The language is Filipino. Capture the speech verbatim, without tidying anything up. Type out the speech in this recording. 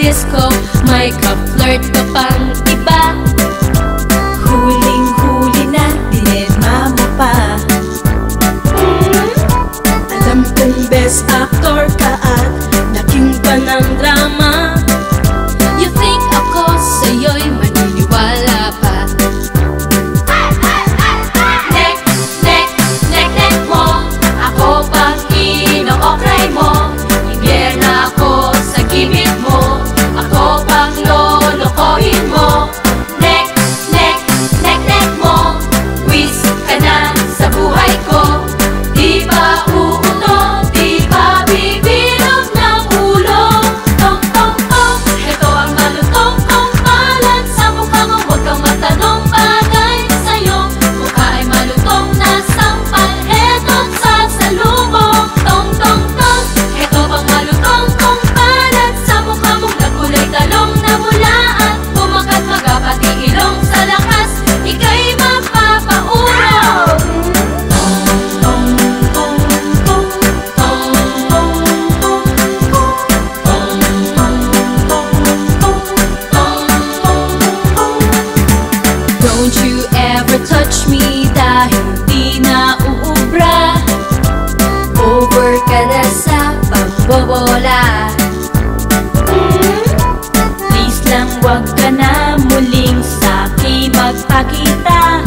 disco, may ka-flirt ka pang iba. Huling-huli na, dinedma mo pa. Alam kong best actor ka at naging pa ng drama. You think ako sa'yo'y maniniwala pa? Nek, nek, nek, nek mo, ako pang ino-okray mo. Imbierna ako sa gimmick mo, ako pang lolokohin mo. Nek, nek, nek, nek mo, wish ka na sa buhay ko. Di ba uuto, di ba bibilog ng ulo? Tong, tong, tong, ito ang malutong kong balat sa mukha mo. Huwag kang matanong bagay sa'yo, mukha ay malutong na sampal, eto't sasalubong. Tong, tong, tong, ito ang malutong kong balat sa mukha mo. Nagkulay talong na mula at bumakat magapati ilong sa lakas, ika'y mapapauraw. Don't you ever touch me dahil di na uubra. Over ka na sa pagbobola. Please lang wag ka na muling sa'kin magpakita.